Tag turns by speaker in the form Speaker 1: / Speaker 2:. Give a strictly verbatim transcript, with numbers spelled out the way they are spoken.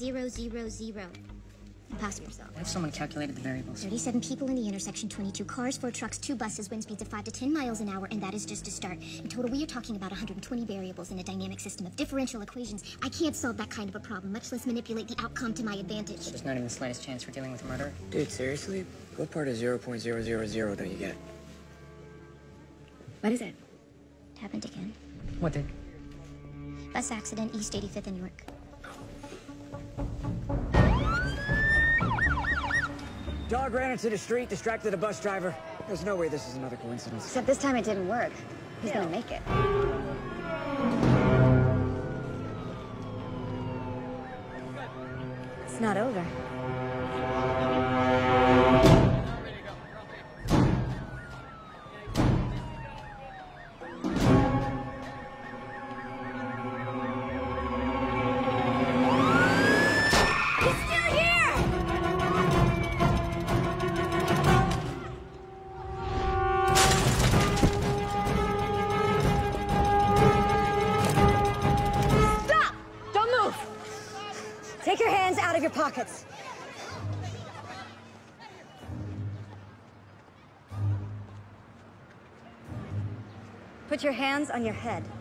Speaker 1: zero zero zero. Impossible.
Speaker 2: What if someone calculated the variables?
Speaker 1: thirty-seven people in the intersection, twenty-two cars, four trucks, two buses, wind speeds of five to ten miles an hour, and that is just a start. In total, we are talking about one hundred twenty variables in a dynamic system of differential equations. I can't solve that kind of a problem, much less manipulate the outcome to my advantage.
Speaker 2: So there's not even the slightest chance we're dealing with a murderer?
Speaker 3: Dude, seriously? What part of zero point zero zero zero don't you get?
Speaker 1: What is it? It happened again.
Speaker 2: What did?
Speaker 1: Bus accident, East eighty-fifth in Newark.
Speaker 3: Dog ran into the street, distracted a bus driver. There's no way this is another coincidence.
Speaker 4: Except this time it didn't work. He's gonna make it. It's not over. Take your hands out of your pockets. Put your hands on your head.